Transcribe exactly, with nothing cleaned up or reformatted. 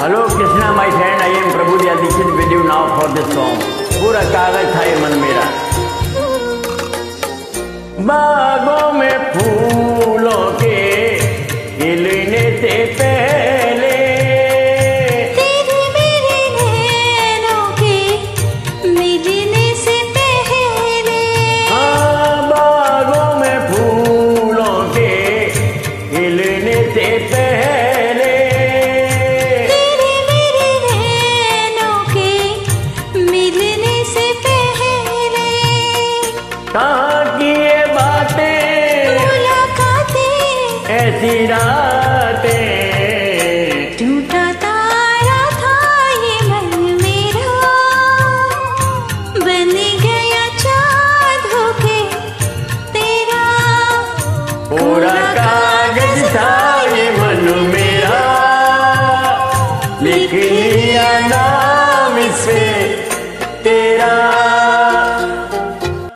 Hello Krishna my friend, I am Prabhu Dikshit with you now for this song. पूरा कागज था ये मन मेरा। बागों में फूलों के खिलने से पहले तेरे मेरे नैनों के मिलने से पहले। हाँ, बागों में फूलों के खिलने से पहले तेरे मेरे नैनों के मिलने से पहले। कहाँ की ये बातें, मुलाकातें, ऐसी रातें, टूटा तारा था ये मन मेरा, बन गया चाँद होके तेरा। पूरा कागज था ये मन मेरा, लिख लिया नाम इस पे तेरा।